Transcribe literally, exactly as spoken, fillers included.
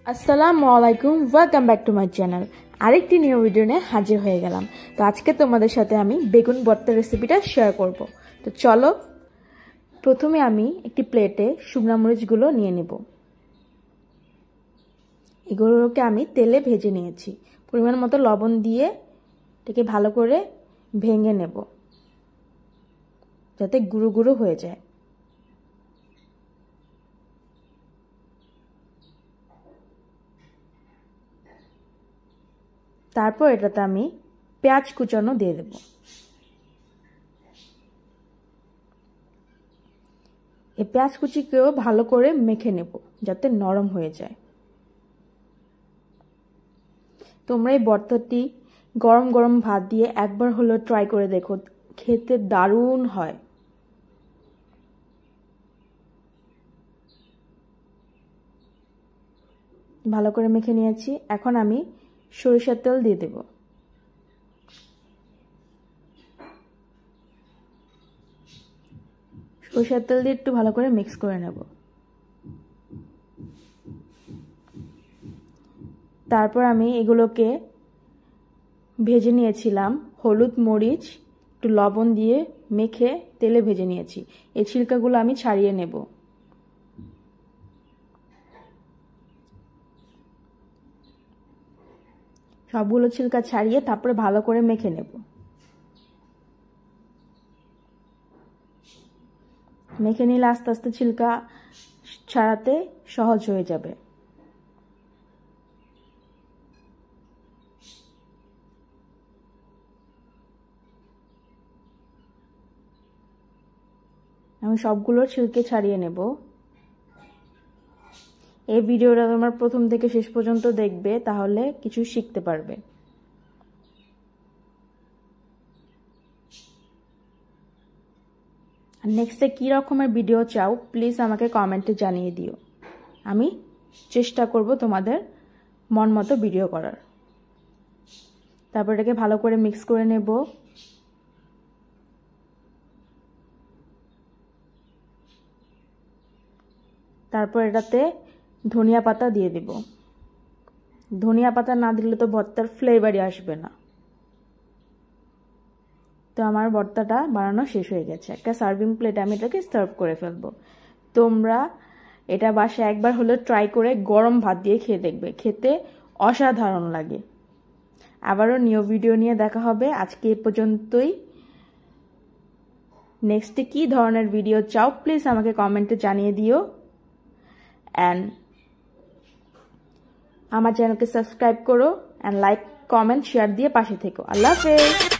আসসালামু আলাইকুম, welcome back to my channel. আরেকটি নিউ ভিডিও নিয়ে হাজির হয়ে গেলাম। তো আজকে তোমাদের সাথে আমি বেগুন ভর্তা রেসিপিটা শেয়ার করব। তো চলো, প্রথমে আমি একটি প্লেটে শুকনো মরিচগুলো নিয়ে নেব। এগুলোকে আমি তেলে ভেজে নিয়েছি। পরিমাণ মতো লবণ দিয়ে এটাকে ভালো করে ভেঙে নেব যাতে গুঁড়ো গুঁড়ো হয়ে যায়। তারপর এটাতে আমি পেঁয়াজ কুচানো দিয়ে দেব। এই পেঁয়াজ কুচিকেও ভালো করে মেখে নেব যাতে নরম হয়ে যায়। তোমরা এই ভর্তাটি গরম গরম ভাত দিয়ে একবার হলেও ট্রাই করে দেখো, খেতে দারুণ হয়। ভালো করে মেখে নিয়েছি। এখন আমি সরিষার তেল দিয়ে দেব। সরিষার তেল দিয়ে একটু ভালো করে মিক্স করে নেব। তারপর আমি এগুলোকে ভেজে নিয়েছিলাম। হলুদ, মরিচ, একটু লবণ দিয়ে মেখে তেলে ভেজে নিয়েছি। এই ছিলকাগুলো আমি ছাড়িয়ে নেব। সবগুলো ছিলকা ছাড়িয়ে তারপরে ভালো করে মেখে নেব। মেখে নিলে আস্তে আস্তে ছিলকা ছাড়াতে সহজ হয়ে যাবে। আমি সবগুলো ছিলকে ছাড়িয়ে নেব। এই ভিডিওটা তোমার প্রথম থেকে শেষ পর্যন্ত দেখবে, তাহলে কিছু শিখতে পারবে। আর নেক্সটে কী রকমের ভিডিও চাও প্লিজ আমাকে কমেন্টে জানিয়ে দিও। আমি চেষ্টা করব তোমাদের মন মতো ভিডিও করার। তারপর এটাকে ভালো করে মিক্স করে নেব। তারপর এটাতে ধনিয়া পাতা দিয়ে দিব। ধনিয়া পাতা না দিলে তো ভর্তার ফ্লেভারই আসবে না। তো আমার ভর্তাটা বানানো শেষ হয়ে গেছে। একটা সার্ভিং প্লেটে আমি এটাকে সার্ভ করে ফেলবো। তোমরা এটা বাসায় একবার হলেও ট্রাই করে গরম ভাত দিয়ে খেয়ে দেখবে, খেতে অসাধারণ লাগে। আবারও নিউ ভিডিও নিয়ে দেখা হবে। আজকে এ পর্যন্তই। নেক্সটে কি ধরনের ভিডিও চাও প্লিজ আমাকে কমেন্টে জানিয়ে দিও। অ্যান্ড আমার চ্যানেলকে সাবস্ক্রাইব করো, অ্যান্ড লাইক, কমেন্ট, শেয়ার দিয়ে পাশে থেকো। আল্লাহ হাফেজ।